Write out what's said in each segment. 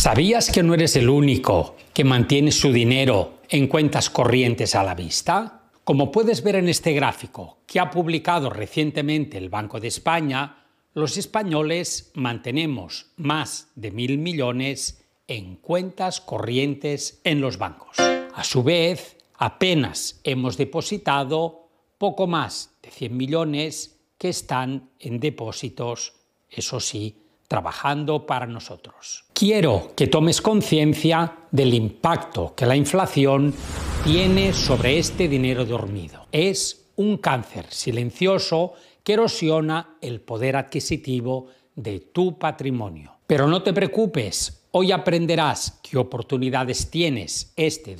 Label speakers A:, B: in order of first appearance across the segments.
A: ¿Sabías que no eres el único que mantiene su dinero en cuentas corrientes a la vista? Como puedes ver en este gráfico que ha publicado recientemente el Banco de España, los españoles mantenemos más de 1.000 millones en cuentas corrientes en los bancos. A su vez, apenas hemos depositado poco más de 100 millones que están en depósitos, eso sí, trabajando para nosotros. Quiero que tomes conciencia del impacto que la inflación tiene sobre este dinero dormido. Es un cáncer silencioso que erosiona el poder adquisitivo de tu patrimonio. Pero no te preocupes, hoy aprenderás qué oportunidades tienes este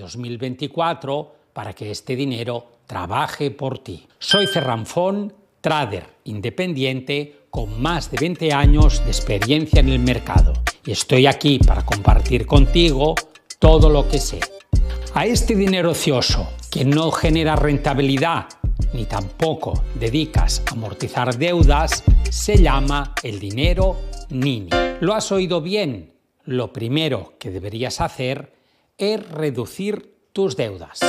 A: 2024 para que este dinero trabaje por ti. Soy Ferran Font, trader independiente con más de 20 años de experiencia en el mercado y estoy aquí para compartir contigo todo lo que sé. A este dinero ocioso que no genera rentabilidad ni tampoco dedicas a amortizar deudas se llama el dinero nini. ¿Lo has oído bien? Lo primero que deberías hacer es reducir tus deudas,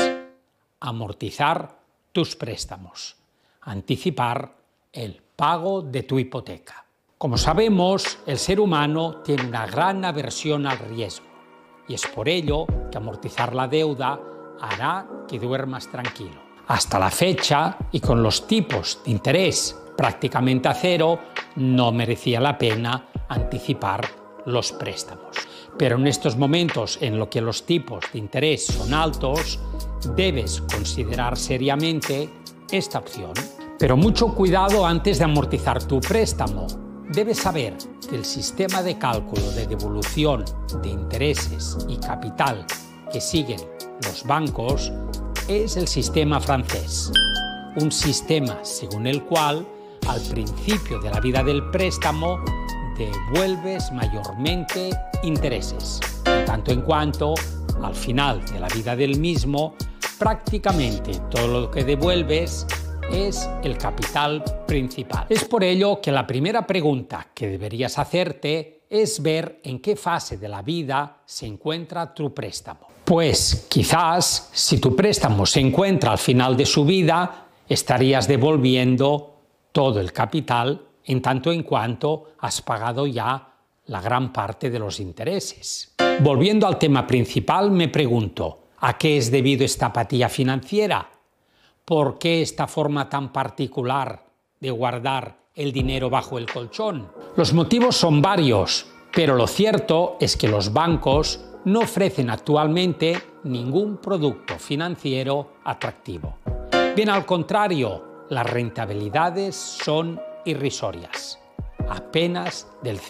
A: amortizar tus préstamos, anticipar el pago de tu hipoteca. Como sabemos, el ser humano tiene una gran aversión al riesgo y es por ello que amortizar la deuda hará que duermas tranquilo. Hasta la fecha, y con los tipos de interés prácticamente a cero, no merecía la pena anticipar los préstamos. Pero en estos momentos en los que los tipos de interés son altos, debes considerar seriamente esta opción. Pero mucho cuidado antes de amortizar tu préstamo. Debes saber que el sistema de cálculo de devolución de intereses y capital que siguen los bancos es el sistema francés. Un sistema según el cual, al principio de la vida del préstamo, devuelves mayormente intereses, en tanto en cuanto, al final de la vida del mismo, prácticamente todo lo que devuelves es el capital principal. Es por ello que la primera pregunta que deberías hacerte es ver en qué fase de la vida se encuentra tu préstamo. Pues quizás si tu préstamo se encuentra al final de su vida, estarías devolviendo todo el capital en tanto en cuanto has pagado ya la gran parte de los intereses. Volviendo al tema principal, me pregunto, ¿a qué es debido esta apatía financiera? ¿Por qué esta forma tan particular de guardar el dinero bajo el colchón? Los motivos son varios, pero lo cierto es que los bancos no ofrecen actualmente ningún producto financiero atractivo. Bien al contrario, las rentabilidades son irrisorias, apenas del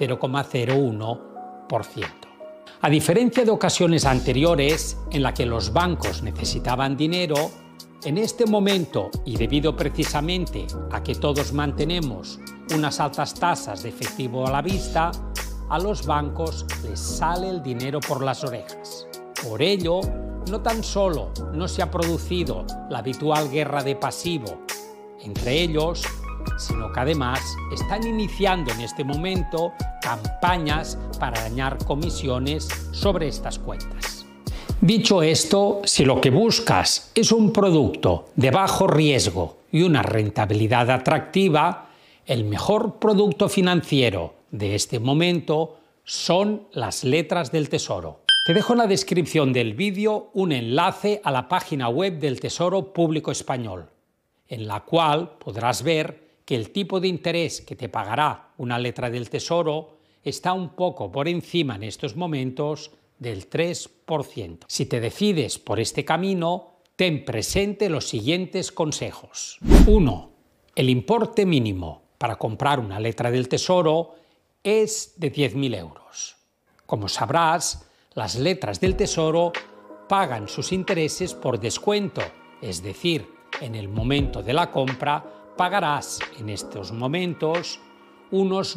A: 0,01%. A diferencia de ocasiones anteriores en las que los bancos necesitaban dinero, en este momento, y debido precisamente a que todos mantenemos unas altas tasas de efectivo a la vista, a los bancos les sale el dinero por las orejas. Por ello, no tan solo no se ha producido la habitual guerra de pasivo entre ellos, sino que además están iniciando en este momento campañas para dañar comisiones sobre estas cuentas. Dicho esto, si lo que buscas es un producto de bajo riesgo y una rentabilidad atractiva, el mejor producto financiero de este momento son las letras del Tesoro. Te dejo en la descripción del vídeo un enlace a la página web del Tesoro Público Español, en la cual podrás ver que el tipo de interés que te pagará una letra del Tesoro está un poco por encima en estos momentos del 3%. Si te decides por este camino, ten presente los siguientes consejos. 1. El importe mínimo para comprar una letra del Tesoro es de 10.000 euros. Como sabrás, las letras del Tesoro pagan sus intereses por descuento, es decir, en el momento de la compra pagarás en estos momentos unos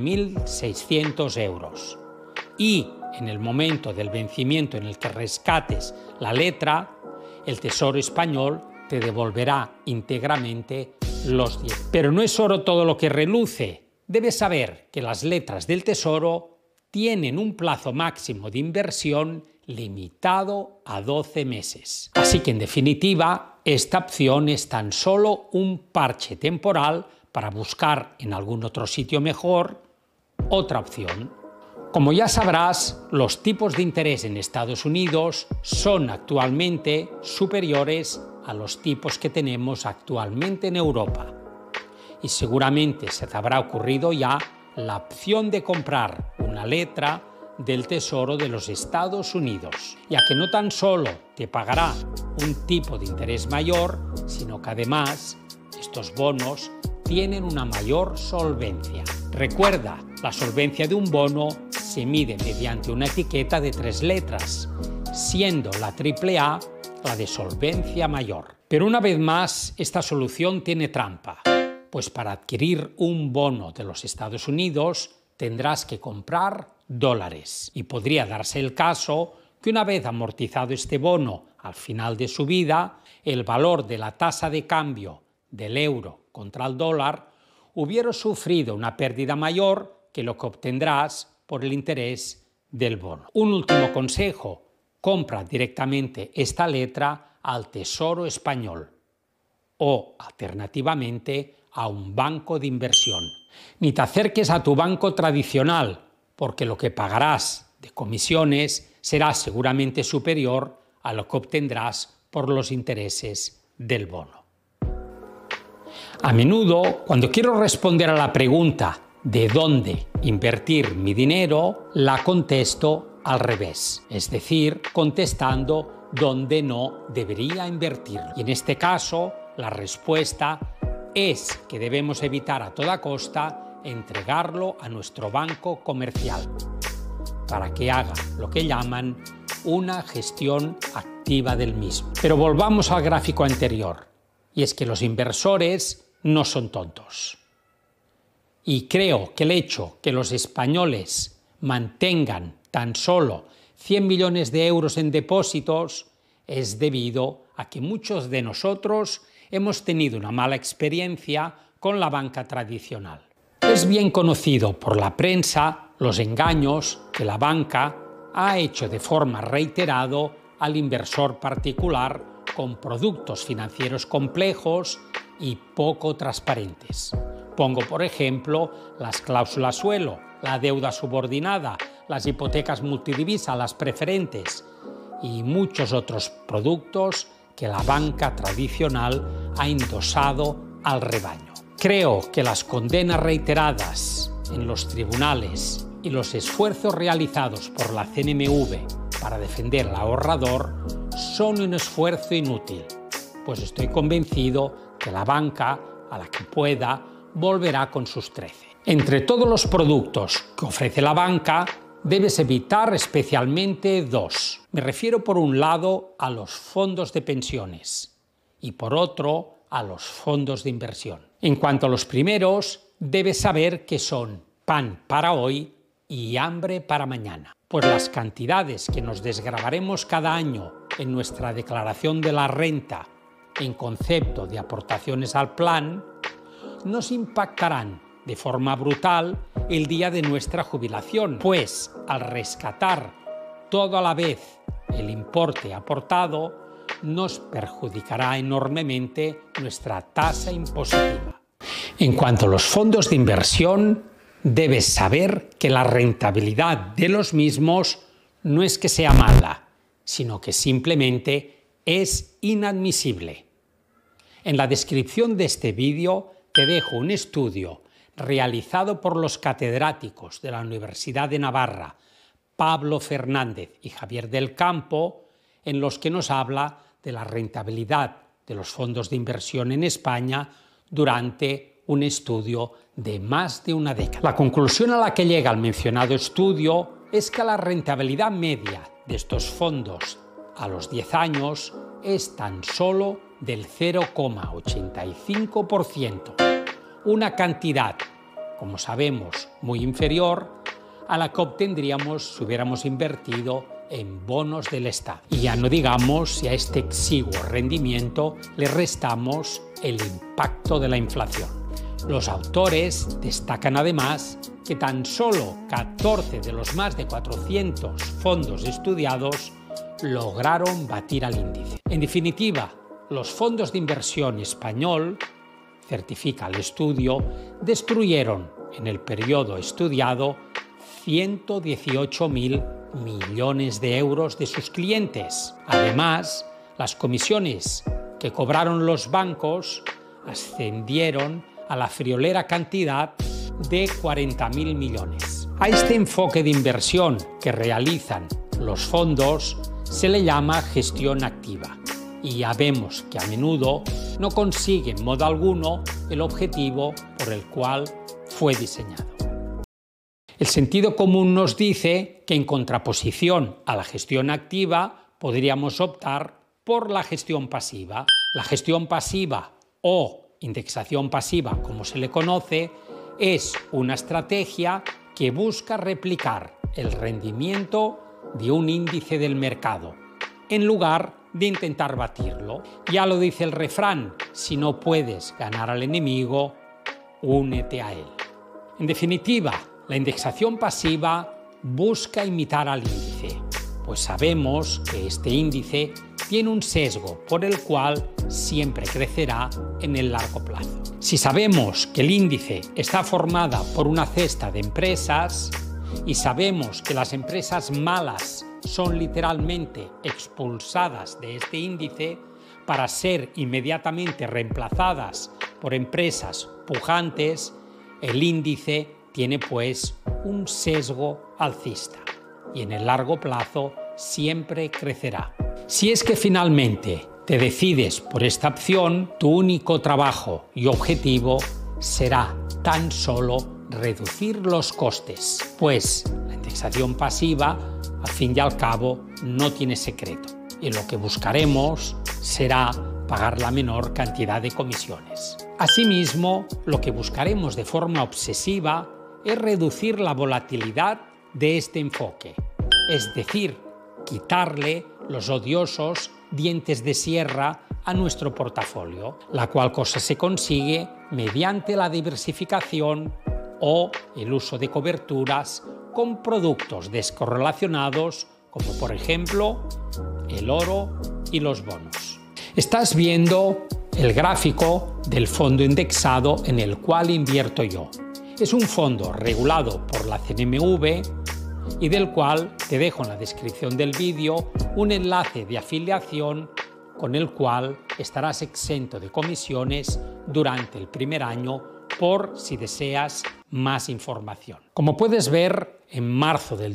A: 9.600 euros. Y en el momento del vencimiento en el que rescates la letra, el Tesoro español te devolverá íntegramente los 10. Pero no es oro todo lo que reluce. Debes saber que las letras del Tesoro tienen un plazo máximo de inversión limitado a 12 meses. Así que, en definitiva, esta opción es tan solo un parche temporal para buscar en algún otro sitio mejor otra opción. Como ya sabrás, los tipos de interés en Estados Unidos son actualmente superiores a los tipos que tenemos actualmente en Europa. Y seguramente se te habrá ocurrido ya la opción de comprar una letra del Tesoro de los Estados Unidos, ya que no tan solo te pagará un tipo de interés mayor, sino que además estos bonos tienen una mayor solvencia. Recuerda, la solvencia de un bono se mide mediante una etiqueta de 3 letras, siendo la AAA la de solvencia mayor. Pero una vez más, esta solución tiene trampa, pues para adquirir un bono de los Estados Unidos tendrás que comprar dólares, y podría darse el caso que una vez amortizado este bono al final de su vida, el valor de la tasa de cambio del euro contra el dólar hubiera sufrido una pérdida mayor que lo que obtendrás por el interés del bono. Un último consejo: compra directamente esta letra al Tesoro español o, alternativamente, a un banco de inversión. Ni te acerques a tu banco tradicional, porque lo que pagarás de comisiones será seguramente superior a lo que obtendrás por los intereses del bono. A menudo, cuando quiero responder a la pregunta ¿de dónde invertir mi dinero?, la contesto al revés, es decir, contestando dónde no debería invertir. Y en este caso, la respuesta es que debemos evitar a toda costa entregarlo a nuestro banco comercial para que haga lo que llaman una gestión activa del mismo. Pero volvamos al gráfico anterior, y es que los inversores no son tontos. Y creo que el hecho que los españoles mantengan tan solo 100 millones de euros en depósitos es debido a que muchos de nosotros hemos tenido una mala experiencia con la banca tradicional. Es bien conocido por la prensa los engaños que la banca ha hecho de forma reiterada al inversor particular con productos financieros complejos y poco transparentes. Pongo, por ejemplo, las cláusulas suelo, la deuda subordinada, las hipotecas multidivisa, las preferentes y muchos otros productos que la banca tradicional ha endosado al rebaño. Creo que las condenas reiteradas en los tribunales y los esfuerzos realizados por la CNMV para defender al ahorrador son un esfuerzo inútil, pues estoy convencido que la banca, a la que pueda, volverá con sus 13. Entre todos los productos que ofrece la banca, debes evitar especialmente 2. Me refiero por un lado a los fondos de pensiones y por otro a los fondos de inversión. En cuanto a los primeros, debes saber que son pan para hoy y hambre para mañana, pues las cantidades que nos desgravaremos cada año en nuestra declaración de la renta en concepto de aportaciones al plan nos impactarán de forma brutal el día de nuestra jubilación, pues al rescatar todo a la vez el importe aportado, nos perjudicará enormemente nuestra tasa impositiva. En cuanto a los fondos de inversión, debes saber que la rentabilidad de los mismos no es que sea mala, sino que simplemente es inadmisible. En la descripción de este vídeo te dejo un estudio realizado por los catedráticos de la Universidad de Navarra, Pablo Fernández y Javier del Campo, en los que nos habla de la rentabilidad de los fondos de inversión en España durante un estudio de más de una década. La conclusión a la que llega el mencionado estudio es que la rentabilidad media de estos fondos a los 10 años es tan solo del 0,85%, una cantidad, como sabemos, muy inferior a la que obtendríamos si hubiéramos invertido en bonos del Estado. Y ya no digamos si a este exiguo rendimiento le restamos el impacto de la inflación. Los autores destacan además que tan solo 14 de los más de 400 fondos estudiados lograron batir al índice. En definitiva, los fondos de inversión español, certifica el estudio, destruyeron en el periodo estudiado 118.000 millones de euros de sus clientes. Además, las comisiones que cobraron los bancos ascendieron a la friolera cantidad de 40.000 millones. A este enfoque de inversión que realizan los fondos se le llama gestión activa y ya vemos que a menudo no consigue en modo alguno el objetivo por el cual fue diseñado. El sentido común nos dice que en contraposición a la gestión activa podríamos optar por la gestión pasiva. La gestión pasiva o indexación pasiva, como se le conoce, es una estrategia que busca replicar el rendimiento de un índice del mercado, en lugar de intentar batirlo. Ya lo dice el refrán, si no puedes ganar al enemigo, únete a él. En definitiva, la indexación pasiva busca imitar al índice, pues sabemos que este índice tiene un sesgo por el cual siempre crecerá en el largo plazo. Si sabemos que el índice está formada por una cesta de empresas y sabemos que las empresas malas son literalmente expulsadas de este índice para ser inmediatamente reemplazadas por empresas pujantes, el índice tiene pues un sesgo alcista y en el largo plazo siempre crecerá. Si es que finalmente te decides por esta opción, tu único trabajo y objetivo será tan solo reducir los costes, pues la indexación pasiva, al fin y al cabo, no tiene secreto y lo que buscaremos será pagar la menor cantidad de comisiones. Asimismo, lo que buscaremos de forma obsesiva es reducir la volatilidad de este enfoque, es decir, quitarle los odiosos dientes de sierra a nuestro portafolio, la cual cosa se consigue mediante la diversificación o el uso de coberturas con productos descorrelacionados como por ejemplo el oro y los bonos. Estás viendo el gráfico del fondo indexado en el cual invierto yo. Es un fondo regulado por la CNMV y del cual te dejo en la descripción del vídeo un enlace de afiliación con el cual estarás exento de comisiones durante el primer año por si deseas más información. Como puedes ver, en marzo del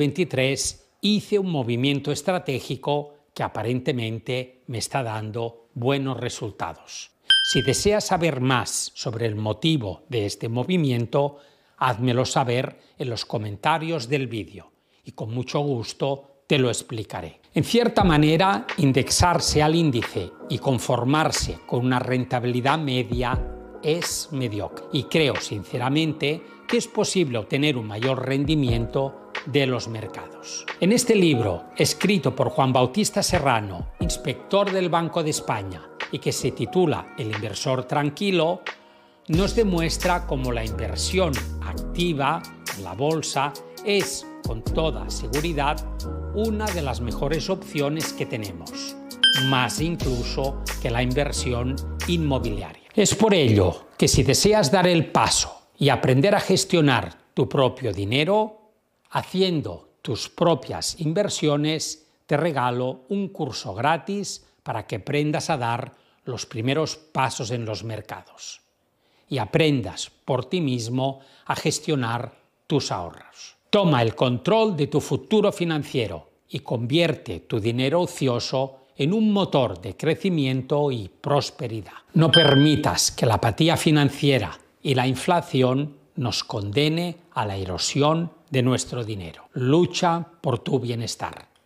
A: 2023 hice un movimiento estratégico que aparentemente me está dando buenos resultados. Si deseas saber más sobre el motivo de este movimiento, házmelo saber en los comentarios del vídeo y con mucho gusto te lo explicaré. En cierta manera, indexarse al índice y conformarse con una rentabilidad media es mediocre y creo sinceramente que es posible obtener un mayor rendimiento de los mercados. En este libro, escrito por Juan Bautista Serrano, inspector del Banco de España, y que se titula El inversor tranquilo, nos demuestra cómo la inversión activa en la bolsa es, con toda seguridad, una de las mejores opciones que tenemos, más incluso que la inversión inmobiliaria. Es por ello que si deseas dar el paso y aprender a gestionar tu propio dinero, haciendo tus propias inversiones, te regalo un curso gratis para que aprendas a dar los primeros pasos en los mercados y aprendas por ti mismo a gestionar tus ahorros. Toma el control de tu futuro financiero y convierte tu dinero ocioso en un motor de crecimiento y prosperidad. No permitas que la apatía financiera y la inflación nos condene a la erosión de nuestro dinero. Lucha por tu bienestar.